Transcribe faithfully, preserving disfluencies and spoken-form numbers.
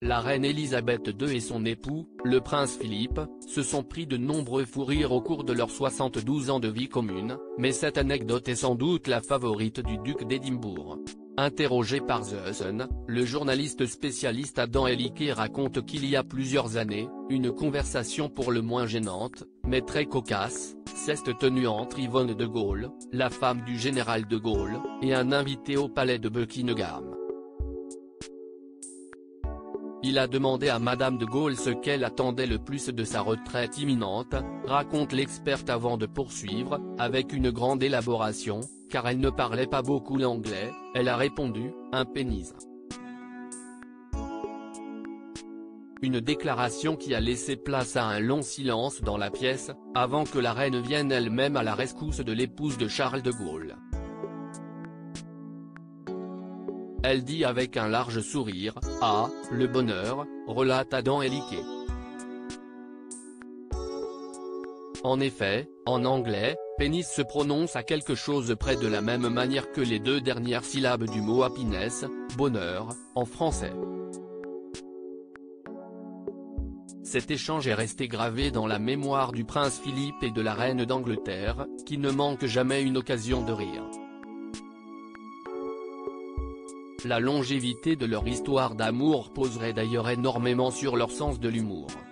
la reine Elisabeth deux et son époux, le prince Philippe, se sont pris de nombreux fous rires au cours de leurs soixante-douze ans de vie commune, mais cette anecdote est sans doute la favorite du duc d'Édimbourg. Interrogé par The Sun, le journaliste spécialiste Adam Eliquet raconte qu'il y a plusieurs années, une conversation pour le moins gênante, mais très cocasse, s'est tenue entre Yvonne de Gaulle, la femme du général de Gaulle, et un invité au palais de Buckingham. Il a demandé à Madame de Gaulle ce qu'elle attendait le plus de sa retraite imminente, raconte l'experte avant de poursuivre, avec une grande élaboration, car elle ne parlait pas beaucoup l'anglais, elle a répondu, un pénis. Une déclaration qui a laissé place à un long silence dans la pièce, avant que la reine vienne elle-même à la rescousse de l'épouse de Charles de Gaulle. Elle dit avec un large sourire, « Ah, le bonheur », relate Adam Eliquet. En effet, en anglais, pénis se prononce à quelque chose près de la même manière que les deux dernières syllabes du mot happiness, bonheur, en français. Cet échange est resté gravé dans la mémoire du prince Philippe et de la reine d'Angleterre, qui ne manquent jamais une occasion de rire. La longévité de leur histoire d'amour poserait d'ailleurs énormément sur leur sens de l'humour.